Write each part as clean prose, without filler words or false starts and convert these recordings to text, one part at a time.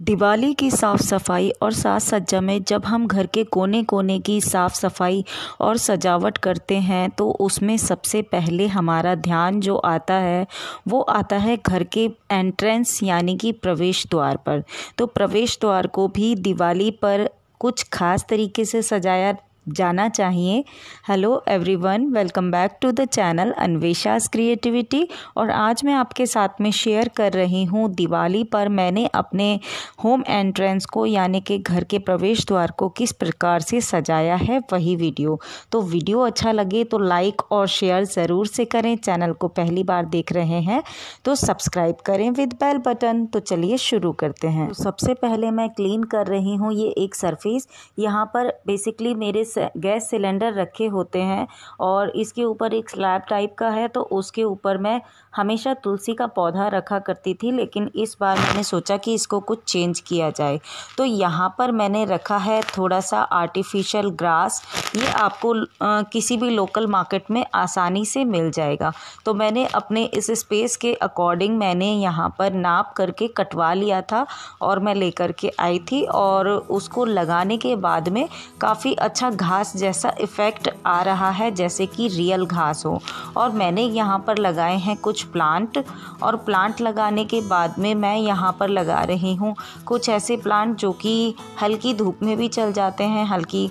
दिवाली की साफ़ सफाई और साज सज्जा में जब हम घर के कोने कोने की साफ़ सफाई और सजावट करते हैं तो उसमें सबसे पहले हमारा ध्यान जो आता है वो आता है घर के एंट्रेंस यानी कि प्रवेश द्वार पर। तो प्रवेश द्वार को भी दिवाली पर कुछ खास तरीके से सजाया जाना चाहिए। Hello everyone, welcome back to the channel Anvesha's creativity. और आज मैं आपके साथ में शेयर कर रही हूँ दिवाली पर मैंने अपने होम एंट्रेंस को यानी कि घर के प्रवेश द्वार को किस प्रकार से सजाया है वही वीडियो। तो वीडियो अच्छा लगे तो लाइक और शेयर ज़रूर से करें। चैनल को पहली बार देख रहे हैं तो सब्सक्राइब करें विद बेल बटन। तो चलिए शुरू करते हैं। तो सबसे पहले मैं क्लीन कर रही हूँ ये एक सरफेस। यहाँ पर बेसिकली मेरे गैस सिलेंडर रखे होते हैं और इसके ऊपर एक स्लैब टाइप का है, तो उसके ऊपर मैं हमेशा तुलसी का पौधा रखा करती थी, लेकिन इस बार मैंने सोचा कि इसको कुछ चेंज किया जाए। तो यहाँ पर मैंने रखा है थोड़ा सा आर्टिफिशियल ग्रास। ये आपको किसी भी लोकल मार्केट में आसानी से मिल जाएगा। तो मैंने अपने इस स्पेस के अकॉर्डिंग मैंने यहाँ पर नाप करके कटवा लिया था और मैं लेकर के आई थी, और उसको लगाने के बाद में काफ़ी अच्छा घास जैसा इफ़ेक्ट आ रहा है, जैसे कि रियल घास हो। और मैंने यहाँ पर लगाए हैं कुछ प्लांट, और प्लांट लगाने के बाद में मैं यहाँ पर लगा रही हूँ कुछ ऐसे प्लांट जो कि हल्की धूप में भी चल जाते हैं, हल्की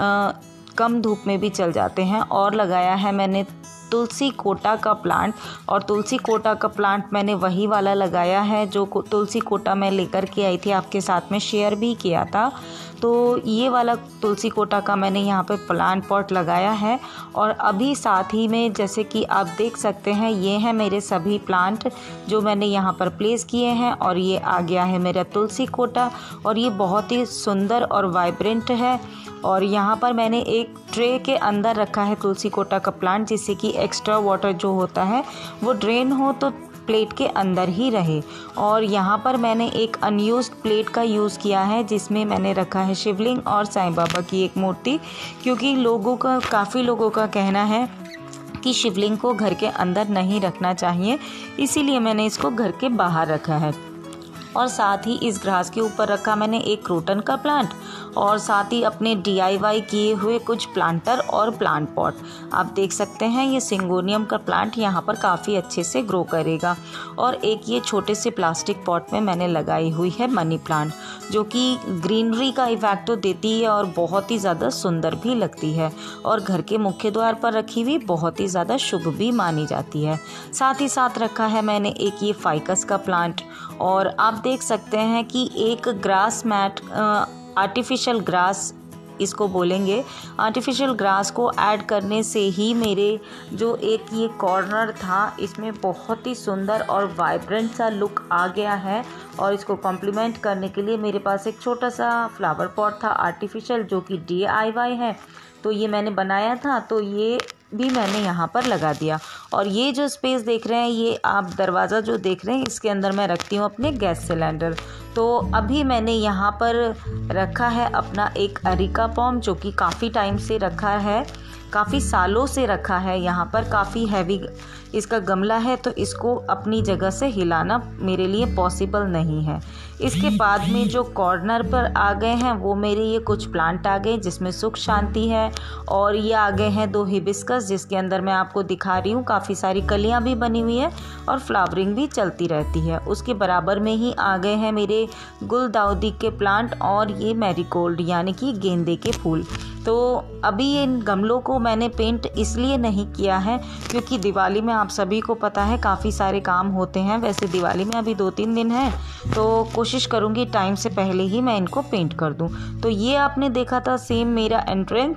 कम धूप में भी चल जाते हैं। और लगाया है मैंने तुलसी कोटा का प्लांट, और तुलसी कोटा का प्लांट मैंने वही वाला लगाया है जो तुलसी कोटा मैं लेकर के आई थी, आपके साथ में शेयर भी किया था। तो ये वाला तुलसी कोटा का मैंने यहाँ पे प्लांट पॉट लगाया है। और अभी साथ ही में जैसे कि आप देख सकते हैं ये हैं मेरे सभी प्लांट जो मैंने यहाँ पर प्लेस किए हैं। और ये आ गया है मेरा तुलसी कोटा, और ये बहुत ही सुंदर और वाइब्रेंट है। और यहाँ पर मैंने एक ट्रे के अंदर रखा है तुलसी कोटा का प्लांट, जिससे कि एक्स्ट्रा वाटर जो होता है वो ड्रेन हो तो प्लेट के अंदर ही रहे। और यहाँ पर मैंने एक अनयूज्ड प्लेट का यूज़ किया है, जिसमें मैंने रखा है शिवलिंग और साईं बाबा की एक मूर्ति, क्योंकि काफ़ी लोगों का कहना है कि शिवलिंग को घर के अंदर नहीं रखना चाहिए, इसीलिए मैंने इसको घर के बाहर रखा है। और साथ ही इस ग्रास के ऊपर रखा मैंने एक क्रोटन का प्लांट, और साथ ही अपने DIY किए हुए कुछ प्लांटर और प्लांट पॉट। आप देख सकते हैं ये सिंगोनियम का प्लांट यहाँ पर काफ़ी अच्छे से ग्रो करेगा। और एक ये छोटे से प्लास्टिक पॉट में मैंने लगाई हुई है मनी प्लांट, जो कि ग्रीनरी का इफेक्ट तो देती है और बहुत ही ज़्यादा सुंदर भी लगती है, और घर के मुख्य द्वार पर रखी हुई बहुत ही ज़्यादा शुभ भी मानी जाती है। साथ ही साथ रखा है मैंने एक ये फाइकस का प्लांट। और आप देख सकते हैं कि एक ग्रास मैट, आर्टिफिशियल ग्रास इसको बोलेंगे, आर्टिफिशियल ग्रास को ऐड करने से ही मेरे जो एक ये कॉर्नर था इसमें बहुत ही सुंदर और वाइब्रेंट सा लुक आ गया है। और इसको कॉम्प्लीमेंट करने के लिए मेरे पास एक छोटा सा फ्लावर पॉट था आर्टिफिशियल, जो कि DIY है, तो ये मैंने बनाया था, तो ये भी मैंने यहाँ पर लगा दिया। और ये जो स्पेस देख रहे हैं, ये आप दरवाज़ा जो देख रहे हैं, इसके अंदर मैं रखती हूँ अपने गैस सिलेंडर। तो अभी मैंने यहाँ पर रखा है अपना एक अरिका पॉम, जो कि काफ़ी टाइम से रखा है, काफ़ी सालों से रखा है। यहाँ पर काफ़ी हैवी इसका गमला है, तो इसको अपनी जगह से हिलाना मेरे लिए पॉसिबल नहीं है। इसके बाद में जो कॉर्नर पर आ गए हैं वो मेरे ये कुछ प्लांट आ गए जिसमें सुख शांति है। और ये आ गए हैं 2 हिबिस्कस, जिसके अंदर मैं आपको दिखा रही हूँ काफ़ी सारी कलियाँ भी बनी हुई है और फ्लावरिंग भी चलती रहती है। उसके बराबर में ही आ गए हैं मेरे गुलदाउदी के प्लांट और ये मैरीगोल्ड यानी कि गेंदे के फूल। तो अभी इन गमलों को मैंने पेंट इसलिए नहीं किया है क्योंकि दिवाली में आप सभी को पता है काफ़ी सारे काम होते हैं। वैसे दिवाली में अभी 2-3 दिन हैं, तो कोशिश करूँगी टाइम से पहले ही मैं इनको पेंट कर दूँ। तो ये आपने देखा था सेम मेरा एंट्रेंस,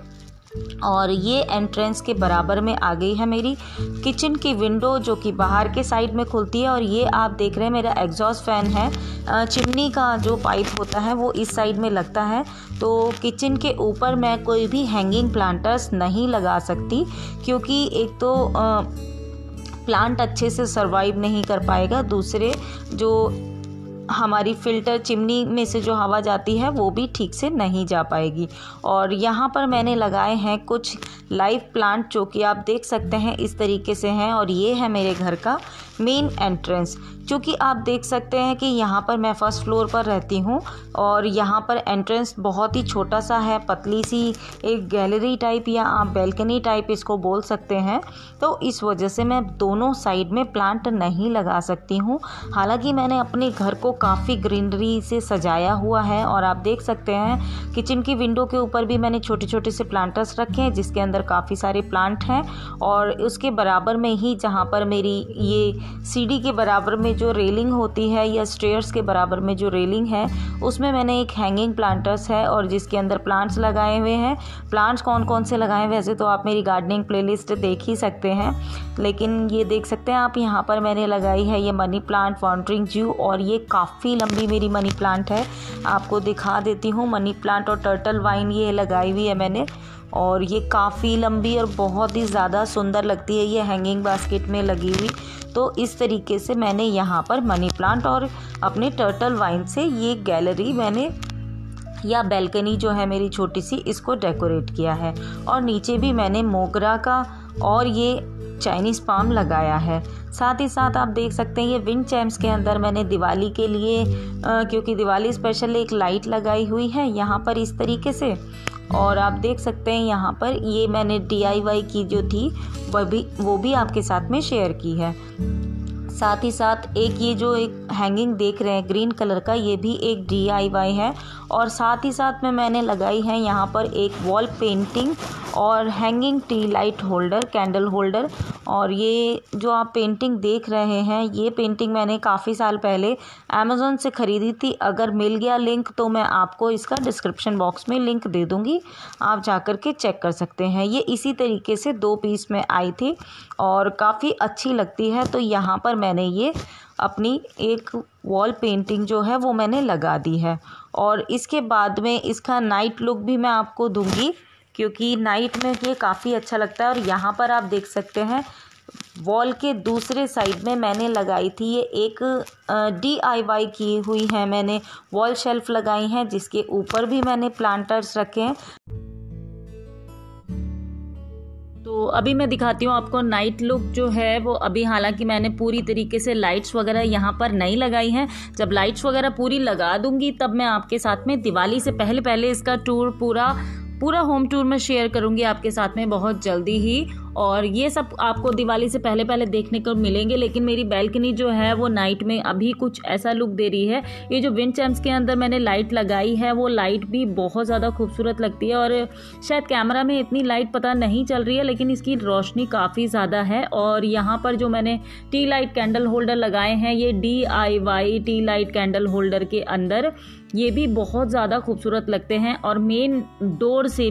और ये एंट्रेंस के बराबर में आ गई है मेरी किचन की विंडो, जो कि बाहर के साइड में खुलती है। और ये आप देख रहे हैं मेरा एग्जॉस्ट फैन है, चिमनी का जो पाइप होता है वो इस साइड में लगता है। तो किचन के ऊपर मैं कोई भी हैंगिंग प्लांटर्स नहीं लगा सकती, क्योंकि एक तो प्लांट अच्छे से सरवाइव नहीं कर पाएगा, दूसरे जो हमारी फ़िल्टर चिमनी में से जो हवा जाती है वो भी ठीक से नहीं जा पाएगी। और यहाँ पर मैंने लगाए हैं कुछ लाइव प्लांट, जो कि आप देख सकते हैं इस तरीके से हैं। और ये है मेरे घर का मेन एंट्रेंस। क्योंकि आप देख सकते हैं कि यहाँ पर मैं फर्स्ट फ्लोर पर रहती हूँ और यहाँ पर एंट्रेंस बहुत ही छोटा सा है, पतली सी एक गैलरी टाइप या आप बैल्कनी टाइप इसको बोल सकते हैं। तो इस वजह से मैं दोनों साइड में प्लांट नहीं लगा सकती हूँ। हालांकि मैंने अपने घर को काफ़ी ग्रीनरी से सजाया हुआ है और आप देख सकते हैं किचन की विंडो के ऊपर भी मैंने छोटे छोटे से प्लांटर्स रखे हैं जिसके अंदर काफ़ी सारे प्लांट हैं। और उसके बराबर में ही जहाँ पर मेरी ये सीढ़ी के बराबर में जो रेलिंग होती है या स्टेयर्स के बराबर में जो रेलिंग है उसमें मैंने एक हैंगिंग प्लांटर्स है और जिसके अंदर प्लांट्स लगाए हुए हैं। प्लांट्स कौन कौन से लगाए हैं वैसे तो आप मेरी गार्डनिंग प्लेलिस्ट देख ही सकते हैं, लेकिन ये देख सकते हैं आप यहाँ पर मैंने लगाई है ये मनी प्लांट वांडरिंग ज्यू और ये काफ़ी लंबी मेरी मनी प्लांट है। आपको दिखा देती हूँ, मनी प्लांट और टर्टल वाइन ये लगाई हुई है मैंने और ये काफ़ी लंबी और बहुत ही ज़्यादा सुंदर लगती है ये हैंगिंग बास्केट में लगी हुई। तो इस तरीके से मैंने यहाँ पर मनी प्लांट और अपने टर्टल वाइन से ये गैलरी मैंने या बैल्कनी जो है मेरी छोटी सी इसको डेकोरेट किया है। और नीचे भी मैंने मोगरा का और ये चाइनीज़ पाम लगाया है। साथ ही साथ आप देख सकते हैं ये विंड चैम्स के अंदर मैंने दिवाली के लिए क्योंकि दिवाली स्पेशल एक लाइट लगाई हुई है यहाँ पर इस तरीके से। और आप देख सकते हैं यहाँ पर ये मैंने DIY की जो थी वो भी आपके साथ में शेयर की है। साथ ही साथ एक ये जो एक हैंगिंग देख रहे हैं ग्रीन कलर का ये भी एक DIY है। और साथ ही साथ में मैंने लगाई है यहाँ पर एक वॉल पेंटिंग और hanging tea light holder candle holder. और ये जो आप पेंटिंग देख रहे हैं ये पेंटिंग मैंने काफ़ी साल पहले अमेज़ॉन से ख़रीदी थी। अगर मिल गया लिंक तो मैं आपको इसका डिस्क्रिप्शन बॉक्स में लिंक दे दूँगी, आप जाकर के चेक कर सकते हैं। ये इसी तरीके से 2 पीस में आई थी और काफ़ी अच्छी लगती है। तो यहाँ पर मैंने ये अपनी एक वॉल पेंटिंग जो है वो मैंने लगा दी है। और इसके बाद में इसका नाइट लुक भी मैं आपको दूंगी क्योंकि नाइट में ये काफ़ी अच्छा लगता है। और यहाँ पर आप देख सकते हैं वॉल के दूसरे साइड में मैंने लगाई थी ये एक DIY की हुई है मैंने वॉल शेल्फ लगाई हैं जिसके ऊपर भी मैंने प्लांटर्स रखे हैं। तो अभी मैं दिखाती हूँ आपको नाइट लुक जो है वो। अभी हालांकि मैंने पूरी तरीके से लाइट्स वगैरह यहाँ पर नहीं लगाई हैं, जब लाइट्स वगैरह पूरी लगा दूंगी तब मैं आपके साथ में दिवाली से पहले इसका टूर पूरा होम टूर में शेयर करूंगी आपके साथ में बहुत जल्दी ही। और ये सब आपको दिवाली से पहले देखने को मिलेंगे। लेकिन मेरी बैल्कनी जो है वो नाइट में अभी कुछ ऐसा लुक दे रही है। ये जो विंड चैम्स के अंदर मैंने लाइट लगाई है वो लाइट भी बहुत ज़्यादा खूबसूरत लगती है। और शायद कैमरा में इतनी लाइट पता नहीं चल रही है लेकिन इसकी रोशनी काफ़ी ज़्यादा है। और यहाँ पर जो मैंने टी लाइट कैंडल होल्डर लगाए हैं ये DIY tea light candle holder के अंदर ये भी बहुत ज़्यादा खूबसूरत लगते हैं। और मेन डोर से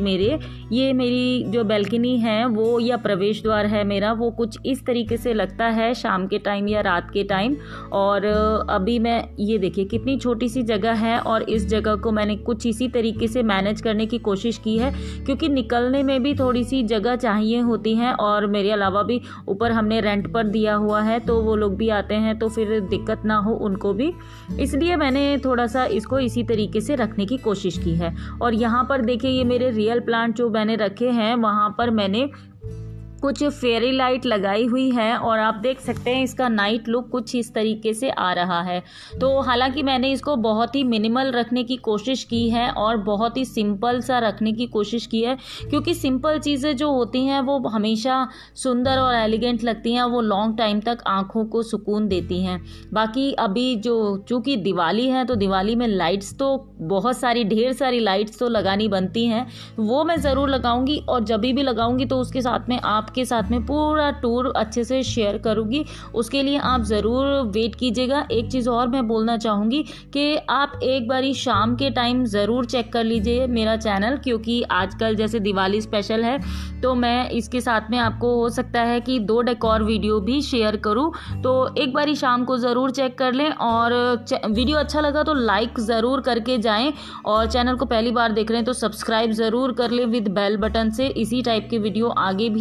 मेरी जो बैल्कनी है वो या प्रवेश द्वार है मेरा वो कुछ इस तरीके से लगता है शाम के टाइम या रात के टाइम। और अभी मैं ये देखिए कितनी छोटी सी जगह है और इस जगह को मैंने कुछ इसी तरीके से मैनेज करने की कोशिश की है क्योंकि निकलने में भी थोड़ी सी जगह चाहिए होती है। और मेरे अलावा भी ऊपर हमने रेंट पर दिया हुआ है तो वो लोग भी आते हैं तो फिर दिक्कत ना हो उनको भी, इसलिए मैंने थोड़ा सा इसको इसी तरीके से रखने की कोशिश की है। और यहाँ पर देखिए ये मेरे रियल प्लांट जो मैंने रखे हैं वहाँ पर मैंने कुछ फेरी लाइट लगाई हुई है और आप देख सकते हैं इसका नाइट लुक कुछ इस तरीके से आ रहा है। तो हालांकि मैंने इसको बहुत ही मिनिमल रखने की कोशिश की है और बहुत ही सिंपल सा रखने की कोशिश की है क्योंकि सिंपल चीज़ें जो होती हैं वो हमेशा सुंदर और एलिगेंट लगती हैं, वो लॉन्ग टाइम तक आँखों को सुकून देती हैं। बाकी अभी चूँकि दिवाली है तो दिवाली में लाइट्स तो बहुत सारी ढेर सारी लाइट्स तो लगानी बनती हैं, वो मैं ज़रूर लगाऊंगी और जब भी लगाऊंगी तो उसके साथ में आपके साथ में पूरा टूर अच्छे से शेयर करूंगी। उसके लिए आप ज़रूर वेट कीजिएगा। एक चीज़ और मैं बोलना चाहूँगी कि आप एक बारी शाम के टाइम ज़रूर चेक कर लीजिए मेरा चैनल क्योंकि आजकल जैसे दिवाली स्पेशल है तो मैं इसके साथ में आपको हो सकता है कि 2 डेकोर वीडियो भी शेयर करूँ। तो एक बारी शाम को ज़रूर चेक कर लें और वीडियो अच्छा लगा तो लाइक ज़रूर करके जाएं और चैनल को पहली बार देख रहे हैं तो सब्सक्राइब ज़रूर कर लें विद बेल बटन से। इसी टाइप के वीडियो आगे भी देखने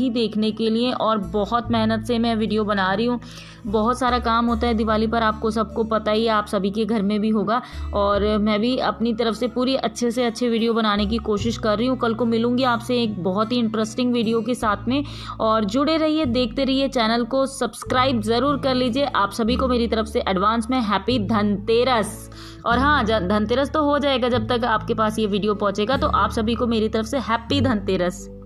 देखने के लिए। और बहुत मेहनत से मैं वीडियो बना रही हूँ। बहुत सारा काम होता है दिवाली पर, आपको सबको पता ही है, आप सभी के घर में भी होगा। और मैं भी अपनी तरफ से पूरी अच्छे से अच्छे वीडियो बनाने की कोशिश कर रही हूँ। कल को मिलूंगी आपसे एक बहुत ही इंटरेस्टिंग वीडियो के साथ में। और जुड़े रहिए, देखते रहिए, चैनल को सब्सक्राइब ज़रूर कर लीजिए। आप सभी को मेरी तरफ से एडवांस में हैप्पी धनतेरस। और हाँ, धनतेरस तो हो जाएगा जब तक आपके पास ये वीडियो पहुंचेगा, तो आप सभी को मेरी तरफ से हैप्पी धनतेरस।